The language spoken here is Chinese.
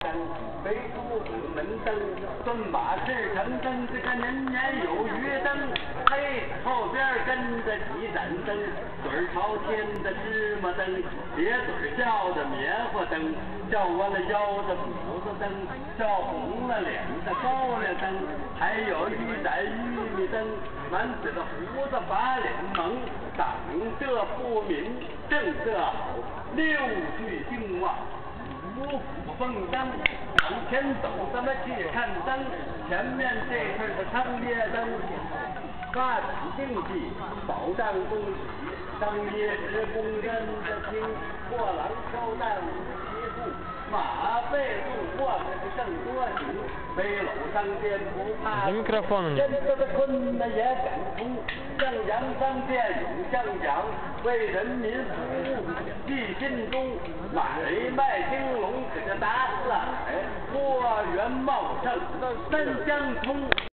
北土门灯，蹲马驰骋灯，这个年年有余灯，嘿，后边跟着几盏灯，嘴朝天的芝麻灯，咧嘴笑的棉花灯，笑弯了腰的斧子灯，笑红了脸的高粱灯，还有一盏玉米灯，满嘴的胡子把脸蒙，长得不民，正得好，六句经话。五谷丰登，往前走，咱们去看灯。前面这块的长街灯，发展经济，保障供给。当夜时工人的听，货郎挑担无其故，马背路过更多行。背篓上店不怕苦，真正的困难也敢冲。向阳商店永向阳，为人民服务，记心中。买卖兴隆，可就打四海，货源茂盛，三江通。